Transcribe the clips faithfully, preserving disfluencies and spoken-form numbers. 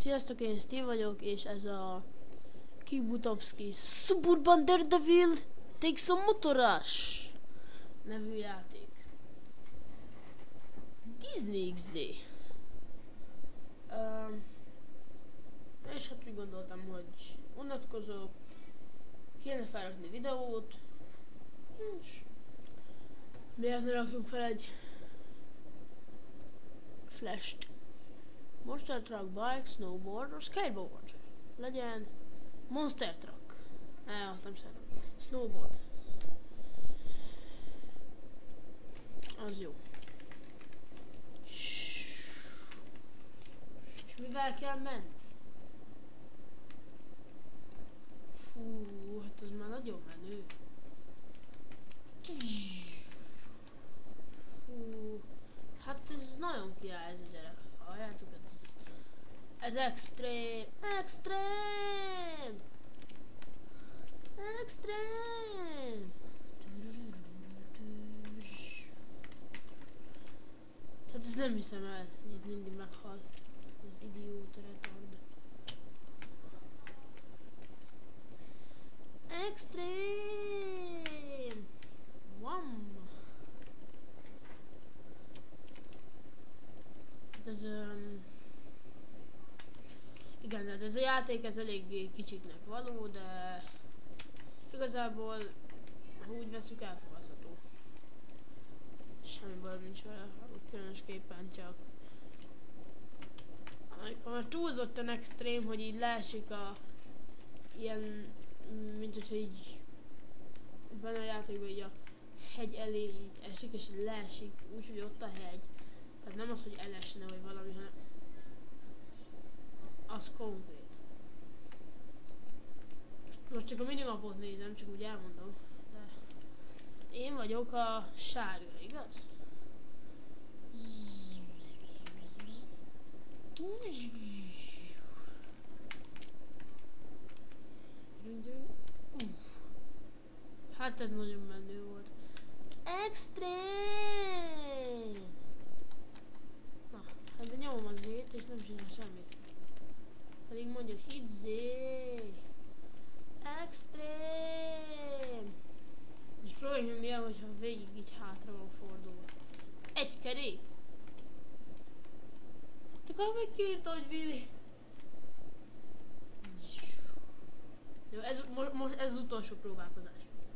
Sziasztok, én Steve vagyok, és ez a Kick Buttowski Suburban Daredevil Take Some Motoras nevű játék. Disney iksz dé. Uh, és hát úgy gondoltam, hogy unatkozok, kéne felrakni videót, és miért ne rakjunk fel egy flash-t. Monster Truck, Bike, Snowboard, or Skateboard. Legyen Monster Truck. Ne, azt nem szeretem. Snowboard. Az jó. És mivel kell menni? Fú, hát ez már nagyon menő. Fú, hát ez nagyon király ez a gyerek. Halljátok, ez, ez extrém, extrém, extrém. Hát ezt nem hiszem el, itt mindig meghal. Ez idióta retard. Extrém. Wam. Ez, um, igen, hát ez a játék ez eléggé kicsiknek való, de igazából, ha úgy veszük, elfogadható. Semmi baj nincs vele, különösképpen csak amikor már túlzottan extrém, hogy így leesik a ilyen, mint hogyha így benne a játékban így a hegy elé így esik, és így leesik, úgyhogy ott a hegy. Tehát nem az, hogy elesne vagy valami, hanem az konkrét. Most csak a minimapot nézem, csak úgy elmondom. De én vagyok a sárga, igaz? Hát ez nagyon menő volt. Extrém! Na, hát de nyomom a Z-t és nem csinál semmit. Pedig mondja, hit Z. Extrém! És próbáljuk meg milyen, hogyha végig így hátra van fordulva. Egy kerék! Te akkor megkérte, hogy Willy. Jó, ez, most, most ez az utolsó próbálkozás.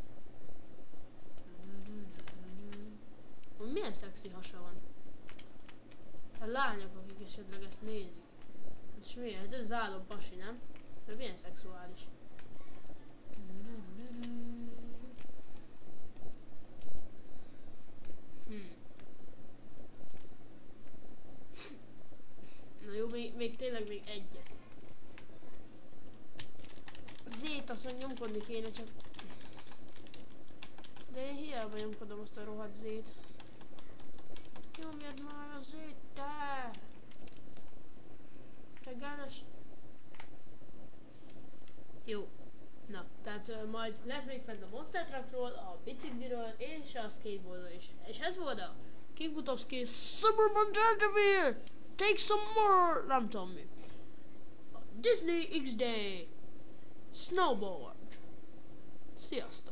Milyen szexi hasa van. A lányok, akik esetleg ezt nézik. Hát és miért? Hát ez az álom pasi, nem? De milyen szexuális. Hmm. Na jó, még, még tényleg még egyet. Z-t azt meg nyomkodni kéne, csak... De én hiába nyomkodom azt a rohadt Z-t. Nyomjad már a Z-t, te! Te gános... Jó. Na, tehát uh, majd lesz még fent a Monster Truckról, a bicikliről és a skateboardról is. És ez volt a Kick Buttowski Suburban Daredevil Take Some More, nem tudom mi. A Disney iksz dé Snowboard. Sziasztok!